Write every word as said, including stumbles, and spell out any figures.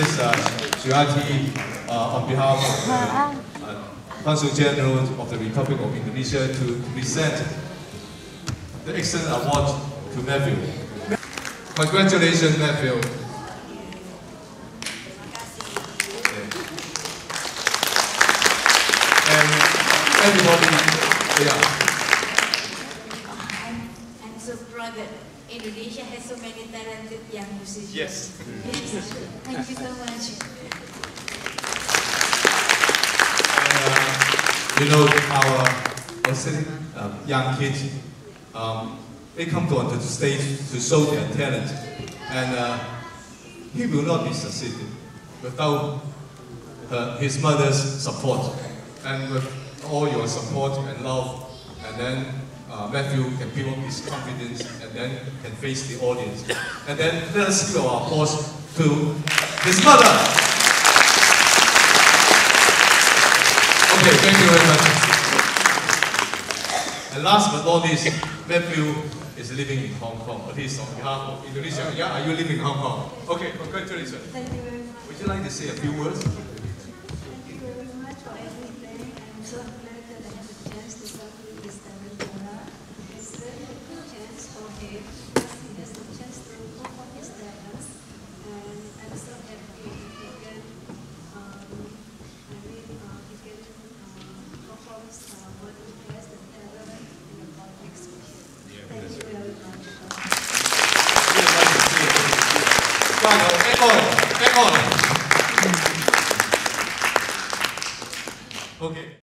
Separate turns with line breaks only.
Missus Uh, Suryati, uh, on behalf of the uh, Consul General of the Republic of Indonesia, to present the excellent award to Matthew. Congratulations, Matthew. And everybody, yeah.
I'm, I'm so proud that Indonesia has so many talented young musicians.
Yes.
Yes. Thank you so much.
And, uh, you know, our what's it, um, young kids, um, they come to onto the stage to show their talent, and uh, he will not be succeeded without her, his mother's support. And with all your support and love, and then uh, Matthew can build up his confidence, and then can face the audience. And then let us give our applause to his mother. Okay, thank you very much. And last but not least, Matthew is living in Hong Kong, at least on behalf of Indonesia. Yeah, are you living in Hong Kong? Okay, congratulations.
Thank you very much.
Would you like to say a few words?
Thank you very much for everything. I'm so glad that I have a chance to work with Mister Ventura. It's really a good chance for him. He has the chance to perform his talents. And I'm so happy that he can, um, I mean, uh, he can uh, perform uh, what he has the talent in the public speaking. Thank you very much.
Back on, back on. Okay.